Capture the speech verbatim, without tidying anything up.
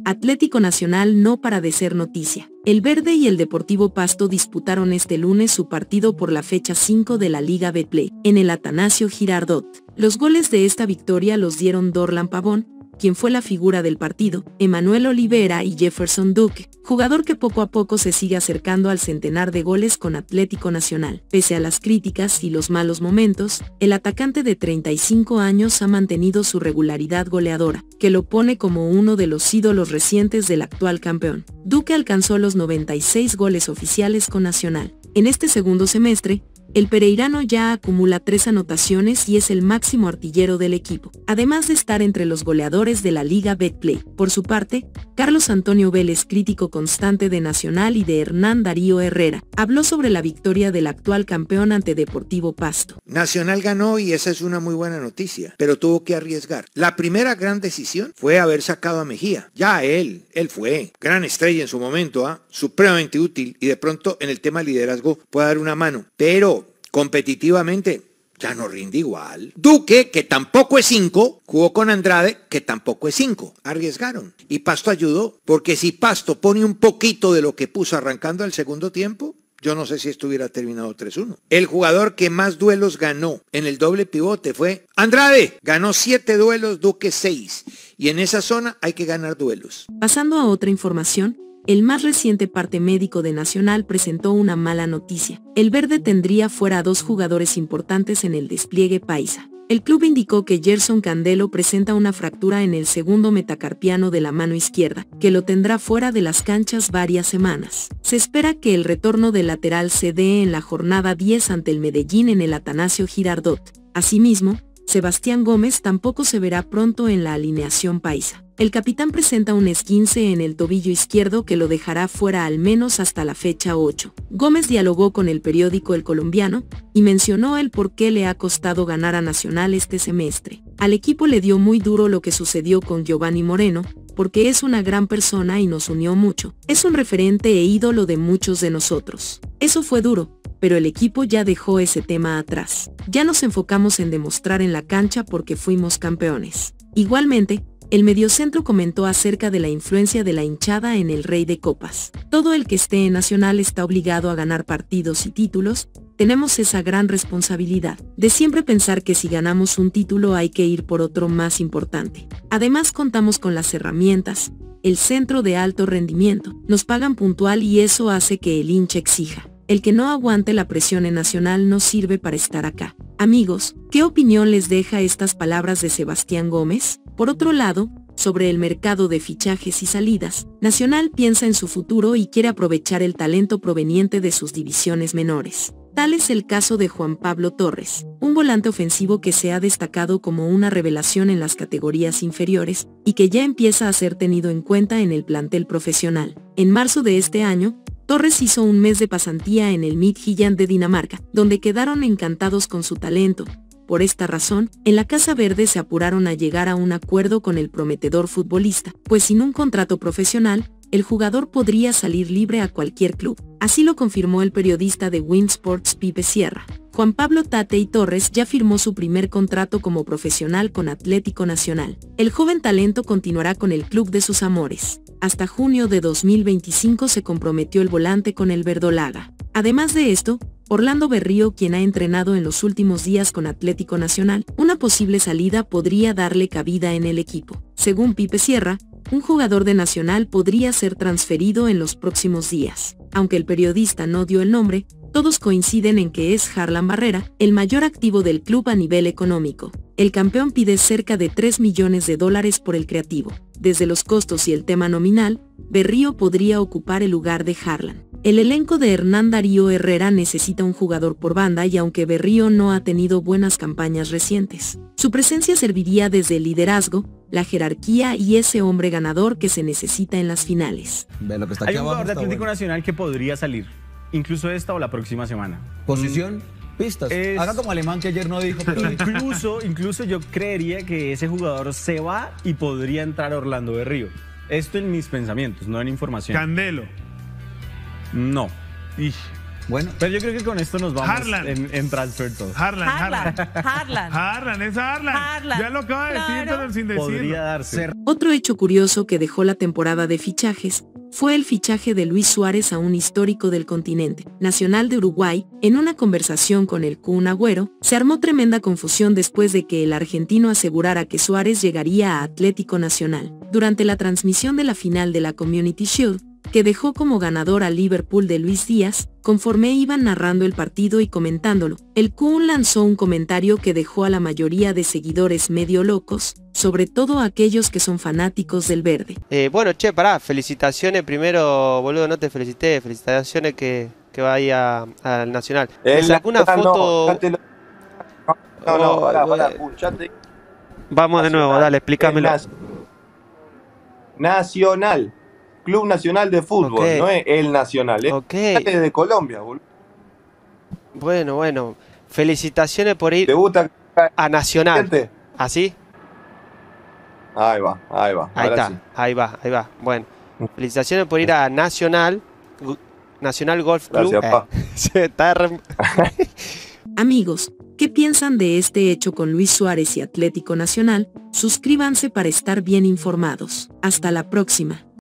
Atlético Nacional no para de ser noticia. El Verde y el Deportivo Pasto disputaron este lunes su partido por la fecha cinco de la Liga Betplay, en el Atanasio Girardot. Los goles de esta victoria los dieron Dorlan Pavón, quien fue la figura del partido, Emanuel Olivera y Jefferson Duque, jugador que poco a poco se sigue acercando al centenar de goles con Atlético Nacional. Pese a las críticas y los malos momentos, el atacante de treinta y cinco años ha mantenido su regularidad goleadora, que lo pone como uno de los ídolos recientes del actual campeón. Duque alcanzó los noventa y seis goles oficiales con Nacional. En este segundo semestre, el pereirano ya acumula tres anotaciones y es el máximo artillero del equipo, además de estar entre los goleadores de la Liga Betplay. Por su parte, Carlos Antonio Vélez, crítico constante de Nacional y de Hernán Darío Herrera, habló sobre la victoria del actual campeón ante Deportivo Pasto. Nacional ganó y esa es una muy buena noticia, pero tuvo que arriesgar. La primera gran decisión fue haber sacado a Mejía. Ya él, él fue gran estrella en su momento, ¿ah? supremamente útil y de pronto en el tema liderazgo puede dar una mano, pero competitivamente ya no rinde igual. Duque, que tampoco es cinco, jugó con Andrade, que tampoco es cinco. Arriesgaron. Y Pasto ayudó, porque si Pasto pone un poquito de lo que puso arrancando el segundo tiempo, yo no sé si esto hubiera terminado tres uno. El jugador que más duelos ganó en el doble pivote fue Andrade. Ganó siete duelos, Duque seis. Y en esa zona hay que ganar duelos. Pasando a otra información, el más reciente parte médico de Nacional presentó una mala noticia. El Verde tendría fuera a dos jugadores importantes en el despliegue paisa. El club indicó que Gerson Candelo presenta una fractura en el segundo metacarpiano de la mano izquierda, que lo tendrá fuera de las canchas varias semanas. Se espera que el retorno del lateral se dé en la jornada diez ante el Medellín en el Atanasio Girardot. Asimismo, Sebastián Gómez tampoco se verá pronto en la alineación paisa. El capitán presenta un esguince en el tobillo izquierdo que lo dejará fuera al menos hasta la fecha ocho. Gómez dialogó con el periódico El Colombiano y mencionó el por qué le ha costado ganar a Nacional este semestre. Al equipo le dio muy duro lo que sucedió con Giovanni Moreno, porque es una gran persona y nos unió mucho. Es un referente e ídolo de muchos de nosotros. Eso fue duro, pero el equipo ya dejó ese tema atrás. Ya nos enfocamos en demostrar en la cancha porque fuimos campeones. Igualmente, el mediocentro comentó acerca de la influencia de la hinchada en el Rey de Copas. Todo el que esté en Nacional está obligado a ganar partidos y títulos. Tenemos esa gran responsabilidad de siempre pensar que si ganamos un título hay que ir por otro más importante. Además contamos con las herramientas, el centro de alto rendimiento, nos pagan puntual y eso hace que el hincha exija. El que no aguante la presión en Nacional no sirve para estar acá. Amigos, ¿qué opinión les deja estas palabras de Sebastián Gómez? Por otro lado, sobre el mercado de fichajes y salidas, Nacional piensa en su futuro y quiere aprovechar el talento proveniente de sus divisiones menores. Tal es el caso de Juan Pablo Torres, un volante ofensivo que se ha destacado como una revelación en las categorías inferiores y que ya empieza a ser tenido en cuenta en el plantel profesional. En marzo de este año, Torres hizo un mes de pasantía en el Midtjylland de Dinamarca, donde quedaron encantados con su talento. Por esta razón, en la Casa Verde se apuraron a llegar a un acuerdo con el prometedor futbolista, pues sin un contrato profesional, el jugador podría salir libre a cualquier club. Así lo confirmó el periodista de Win Sports Pipe Sierra. Juan Pablo Tatey Torres ya firmó su primer contrato como profesional con Atlético Nacional. El joven talento continuará con el club de sus amores. Hasta junio de dos mil veinticinco se comprometió el volante con el verdolaga. Además de esto, Orlando Berrío, quien ha entrenado en los últimos días con Atlético Nacional, una posible salida podría darle cabida en el equipo. Según Pipe Sierra, un jugador de Nacional podría ser transferido en los próximos días. Aunque el periodista no dio el nombre, todos coinciden en que es Harlan Barrera, el mayor activo del club a nivel económico. El campeón pide cerca de tres millones de dólares por el creativo. Desde los costos y el tema nominal, Berrío podría ocupar el lugar de Harlan. El elenco de Hernán Darío Herrera necesita un jugador por banda y aunque Berrío no ha tenido buenas campañas recientes, su presencia serviría desde el liderazgo, la jerarquía y ese hombre ganador que se necesita en las finales. Ve lo que está Hay aquí un abajo, jugador de está Atlético bueno. Nacional que podría salir, incluso esta o la próxima semana. Posición, pistas. Es- Haga como Alemán que ayer no dijo, pero Incluso, incluso yo creería que ese jugador se va y podría entrar Orlando Berrío. Esto en mis pensamientos, no en información. Candelo. No. Ish. Bueno, Pero yo creo que con esto nos vamos Haaland. en, en transfer talk. Harlan, Harlan, Harlan. Harlan. Harlan, es Harlan. Harlan, Ya lo acaba de decir, claro. pero sin decirlo. Podría darse. Otro hecho curioso que dejó la temporada de fichajes fue el fichaje de Luis Suárez a un histórico del continente, Nacional de Uruguay. En una conversación con el Kun Agüero, se armó tremenda confusión después de que el argentino asegurara que Suárez llegaría a Atlético Nacional. Durante la transmisión de la final de la Community Shield, que dejó como ganador al Liverpool de Luis Díaz, conforme iban narrando el partido y comentándolo, el Kun lanzó un comentario que dejó a la mayoría de seguidores medio locos, sobre todo aquellos que son fanáticos del verde. Eh, bueno, che, pará, felicitaciones primero, boludo, no te felicité, felicitaciones que, que va ahí a- al Nacional. Me El sacó una Nacional no, foto... ya te lo- No, no, Oh, pará, pará, bueno. Kun, ya te- Vamos de nuevo, Nacional, dale, explícamelo. es Nacional, Club Nacional de Fútbol, Ok. no es el Nacional, es Ok, de Colombia, boludo. bueno, bueno. Felicitaciones por ir ¿Te gusta? a Nacional. gente? ¿Así? Ahí va, ahí va. Ahí ahora está, sí. ahí va, ahí va. Bueno, felicitaciones por ir a Nacional, Gu- Nacional Golf Club. Gracias, pa. Eh, se está re- Amigos, ¿qué piensan de este hecho con Luis Suárez y Atlético Nacional? Suscríbanse para estar bien informados. Hasta la próxima.